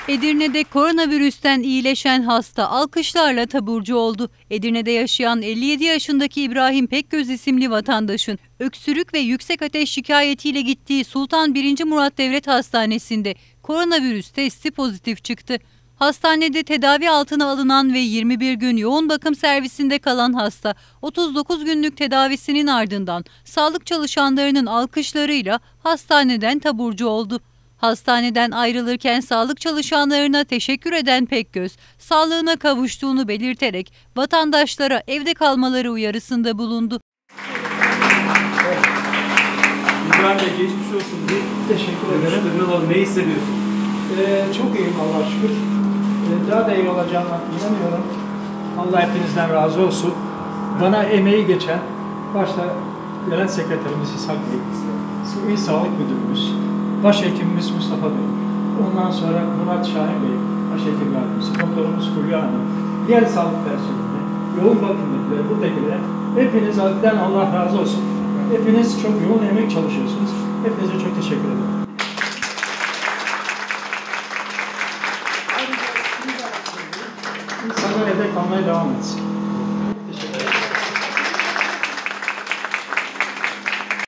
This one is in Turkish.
Edirne'de koronavirüsten iyileşen hasta alkışlarla taburcu oldu. Edirne'de yaşayan 57 yaşındaki İbrahim Pekgöz isimli vatandaşın öksürük ve yüksek ateş şikayetiyle gittiği Sultan 1. Murat Devlet Hastanesi'nde koronavirüs testi pozitif çıktı. Hastanede tedavi altına alınan ve 21 gün yoğun bakım servisinde kalan hasta 39 günlük tedavisinin ardından sağlık çalışanlarının alkışlarıyla hastaneden taburcu oldu. Hastaneden ayrılırken sağlık çalışanlarına teşekkür eden Pekgöz, sağlığına kavuştuğunu belirterek vatandaşlara evde kalmaları uyarısında bulundu. İbrahim Bey geçmiş olsun. Teşekkür ederim. Ne hissediyorsun? Çok iyiyim Allah'a şükür. Daha da iyi olacağına inanıyorum. Allah hepinizden razı olsun. Bana emeği geçen, başta Genel Sekreterimiz İshak Bey, İl Sağlık Müdürümüz, Başhekimimiz Mustafa Bey, ondan sonra Murat Şahin Bey, Başhekim Yardımcısı, Doktorumuz Fulya Hanım, diğer sağlık personeli, yoğun bakımdakiler, buradakiler, hepinizden Allah razı olsun. Hepiniz çok yoğun emek çalışıyorsunuz. Hepinize çok teşekkür ederim. İnsanlar evde kalmaya devam etsin.